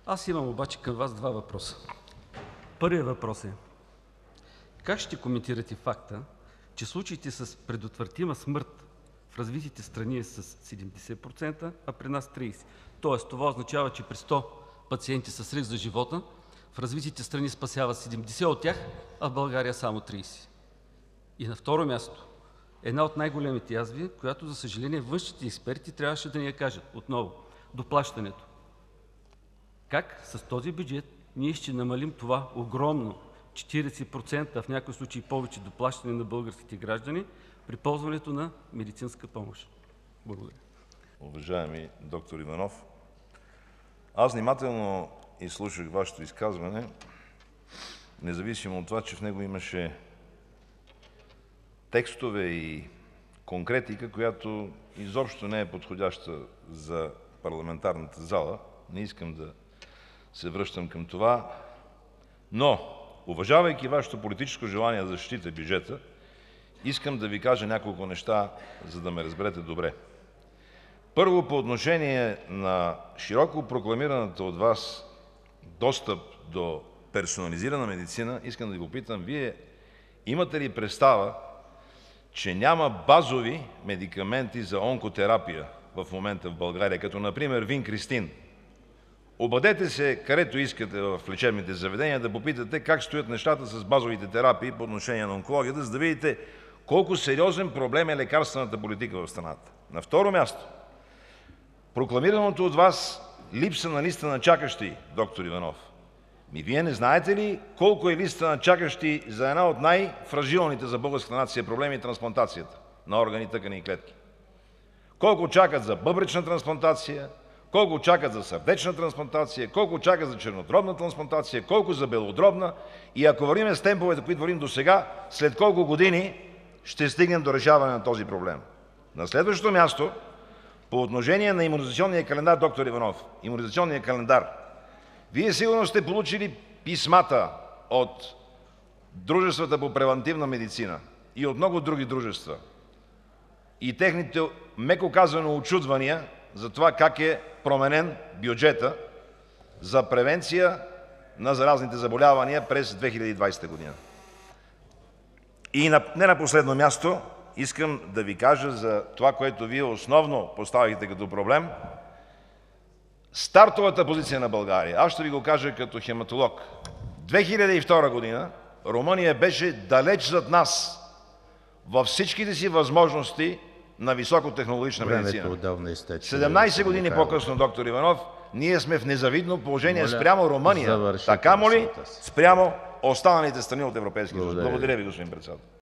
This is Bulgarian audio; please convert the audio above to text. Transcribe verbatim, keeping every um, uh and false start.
Аз имам обаче към Вас два въпроса. Първият въпрос е: как ще коментирате факта, че случаите с предотвратима смърт в развитите страни е с седемдесет процента, а при нас тридесет процента? Тоест това означава, че при сто пациенти с риск за живота в развитите страни спасява седемдесет от тях, а в България само тридесет. И на второ място, една от най-големите язви, която, за съжаление, външните експерти трябваше да ни я кажат отново – доплащането. Как с този бюджет ние ще намалим това огромно четиридесет процента, в някои случаи повече, доплащане на българските граждани при ползването на медицинска помощ? Благодаря. Уважаеми доктор Иванов, аз внимателно изслушах Вашето изказване, независимо от това, че в него имаше текстове и конкретика, която изобщо не е подходяща за парламентарната зала. Не искам да се връщам към това, но уважавайки Вашето политическо желание да защитите бюджета, искам да Ви кажа няколко неща, за да ме разберете добре. Първо, по отношение на широко прокламираната от Вас достъп до персонализирана медицина, искам да Ви попитам: Вие имате ли представа, че няма базови медикаменти за онкотерапия в момента в България, като например Винкристин? Обадете се където искате в лечебните заведения да попитате как стоят нещата с базовите терапии по отношение на онкологията, за да видите колко сериозен проблем е лекарствената политика в страната. На второ място, прокламираното от Вас липса на листа на чакащи, доктор Иванов. Ми Вие не знаете ли колко е листа на чакащи за една от най-фражилните за българската нация проблеми – трансплантацията на органи, тъкани и клетки? Колко чакат за бъбречна трансплантация, колко чакат за сърдечна трансплантация, колко чакат за чернодробна трансплантация, колко за белодробна, и ако вървим с темповете, които вървим досега, след колко години ще стигнем до решаване на този проблем? На следващото място, по отношение на имунизационния календар, доктор Иванов, имунизационния календар. Вие сигурно сте получили писмата от дружествата по превантивна медицина и от много други дружества и техните, меко казано, учудвания за това как е променен бюджетът за превенция на заразните заболявания през две хиляди и двадесета година. И не на последно място, искам да Ви кажа за това, което Вие основно поставихте като проблем – стартовата позиция на България. Аз ще Ви го кажа като хематолог. две хиляди и втора година Румъния беше далеч зад нас във всичките си възможности на високотехнологична медицина. седемнадесет години по-късно, доктор Иванов, ние сме в незавидно положение Моля, спрямо Румъния, така ли спрямо останалите страни от Европейския съюз. Благодаря Ви, господин председател.